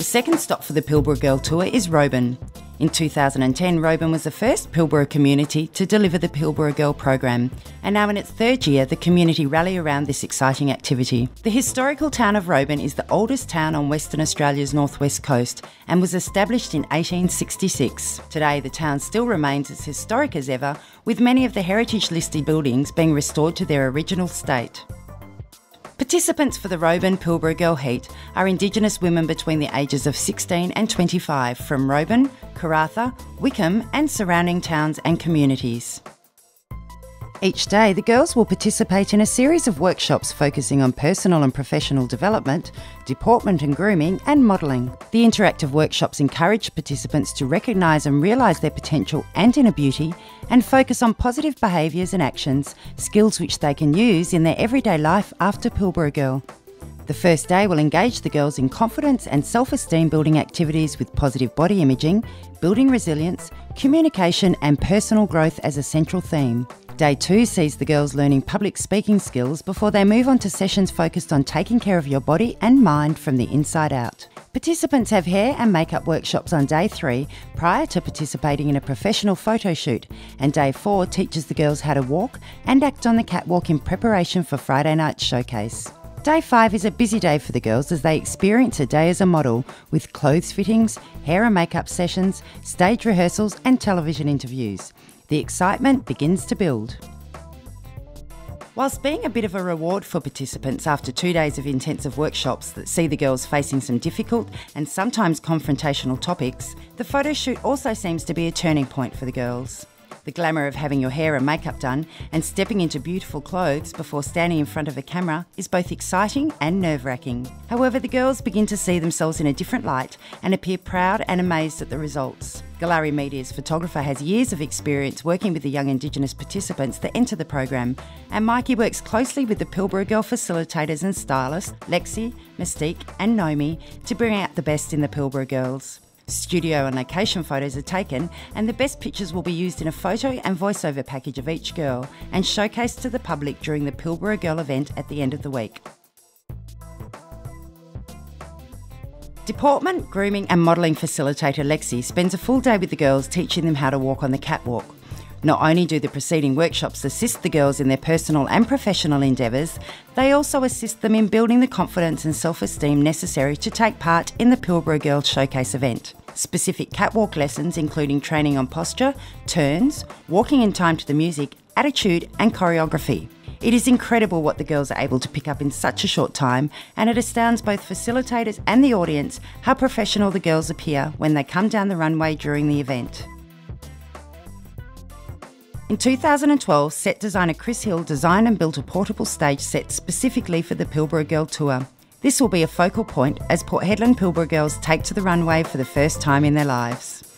second stop for the Pilbara Girl Tour is Roban. In 2010, Roban was the first Pilbara community to deliver the Pilbara Girl program, and now in its third year, the community rally around this exciting activity. The historical town of Roban is the oldest town on Western Australia's northwest coast and was established in 1866. Today, the town still remains as historic as ever, with many of the heritage-listed buildings being restored to their original state. Participants for the Roban Pilbara Girl Heat are Indigenous women between the ages of 16 and 25 from Roban, Karratha, Wickham and surrounding towns and communities. Each day, the girls will participate in a series of workshops focusing on personal and professional development, deportment and grooming, and modelling. The interactive workshops encourage participants to recognise and realise their potential and inner beauty, and focus on positive behaviours and actions, skills which they can use in their everyday life after Pilbara Girl. The first day will engage the girls in confidence and self-esteem building activities with positive body imaging, building resilience, communication and personal growth as a central theme. Day 2 sees the girls learning public speaking skills before they move on to sessions focused on taking care of your body and mind from the inside out. Participants have hair and makeup workshops on Day 3 prior to participating in a professional photo shoot, and Day 4 teaches the girls how to walk and act on the catwalk in preparation for Friday night's showcase. Day 5 is a busy day for the girls as they experience a day as a model with clothes fittings, hair and makeup sessions, stage rehearsals and television interviews. The excitement begins to build. Whilst being a bit of a reward for participants after 2 days of intensive workshops that see the girls facing some difficult and sometimes confrontational topics, the photo shoot also seems to be a turning point for the girls. The glamour of having your hair and makeup done and stepping into beautiful clothes before standing in front of a camera is both exciting and nerve-wracking. However, the girls begin to see themselves in a different light and appear proud and amazed at the results. Galari Media's photographer has years of experience working with the young Indigenous participants that enter the program, and Mikey works closely with the Pilbara Girl facilitators and stylists, Lexi, Mystique and Nomi, to bring out the best in the Pilbara girls. Studio and location photos are taken, and the best pictures will be used in a photo and voiceover package of each girl and showcased to the public during the Pilbara Girl event at the end of the week. Deportment, grooming and modelling facilitator Lexi spends a full day with the girls teaching them how to walk on the catwalk. Not only do the preceding workshops assist the girls in their personal and professional endeavours, they also assist them in building the confidence and self-esteem necessary to take part in the Pilbara Girl Showcase event. Specific catwalk lessons including training on posture, turns, walking in time to the music, attitude and choreography. It is incredible what the girls are able to pick up in such a short time, and it astounds both facilitators and the audience how professional the girls appear when they come down the runway during the event. In 2012, set designer Chris Hill designed and built a portable stage set specifically for the Pilbara Girl Tour. This will be a focal point as Port Hedland Pilbara girls take to the runway for the first time in their lives.